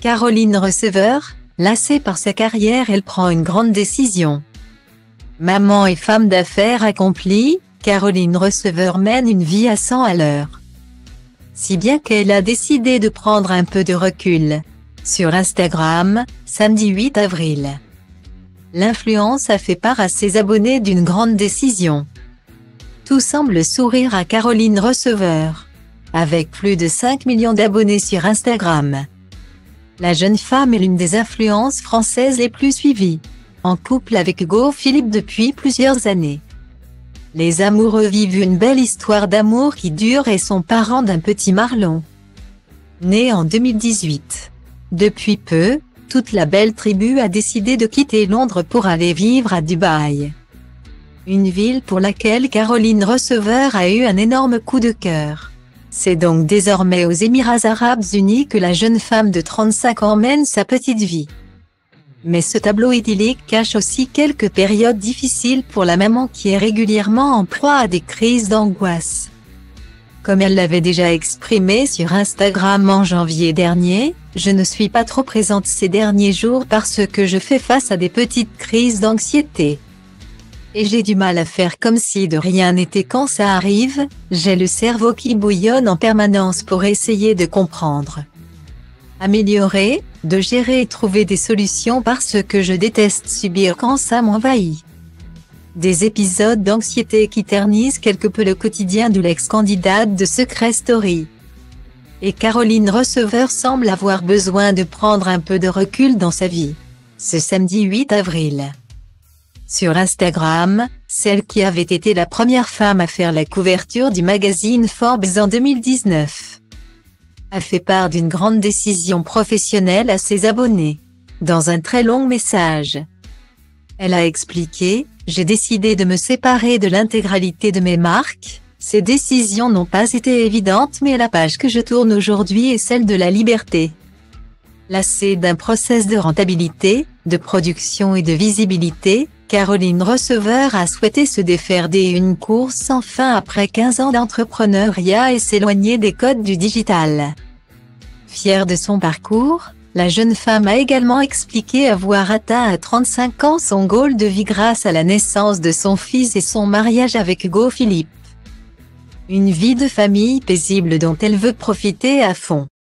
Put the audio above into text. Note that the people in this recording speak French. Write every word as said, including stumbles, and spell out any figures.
Caroline Receveur, lassée par sa carrière, elle prend une grande décision. Maman et femme d'affaires accomplie, Caroline Receveur mène une vie à cent à l'heure. Si bien qu'elle a décidé de prendre un peu de recul. Sur Instagram, samedi huit avril. L'influence a fait part à ses abonnés d'une grande décision. Tout semble sourire à Caroline Receveur. Avec plus de cinq millions d'abonnés sur Instagram. La jeune femme est l'une des influences françaises les plus suivies. En couple avec Hugo Philippe depuis plusieurs années. Les amoureux vivent une belle histoire d'amour qui dure et sont parents d'un petit Marlon. Né en deux mille dix-huit. Depuis peu, toute la belle tribu a décidé de quitter Londres pour aller vivre à Dubaï. Une ville pour laquelle Caroline Receveur a eu un énorme coup de cœur. C'est donc désormais aux Émirats Arabes Unis que la jeune femme de trente-cinq ans mène sa petite vie. Mais ce tableau idyllique cache aussi quelques périodes difficiles pour la maman qui est régulièrement en proie à des crises d'angoisse. Comme elle l'avait déjà exprimé sur Instagram en janvier dernier, je ne suis pas trop présente ces derniers jours parce que je fais face à des petites crises d'anxiété. Et j'ai du mal à faire comme si de rien n'était quand ça arrive, j'ai le cerveau qui bouillonne en permanence pour essayer de comprendre. Améliorer, de gérer et trouver des solutions parce que je déteste subir quand ça m'envahit. Des épisodes d'anxiété qui ternissent quelque peu le quotidien de l'ex-candidate de Secret Story. Et Caroline Receveur semble avoir besoin de prendre un peu de recul dans sa vie. Ce samedi huit avril. Sur Instagram, celle qui avait été la première femme à faire la couverture du magazine Forbes en deux mille dix-neuf. A fait part d'une grande décision professionnelle à ses abonnés. Dans un très long message. Elle a expliqué « J'ai décidé de me séparer de l'intégralité de mes marques. Ces décisions n'ont pas été évidentes mais la page que je tourne aujourd'hui est celle de la liberté. » Lassée d'un process de rentabilité, de production et de visibilité, Caroline Receveur a souhaité se défaire d'une course sans fin après quinze ans d'entrepreneuriat et s'éloigner des codes du digital. Fière de son parcours, la jeune femme a également expliqué avoir atteint à trente-cinq ans son goal de vie grâce à la naissance de son fils et son mariage avec Hugo Philippe. Une vie de famille paisible dont elle veut profiter à fond.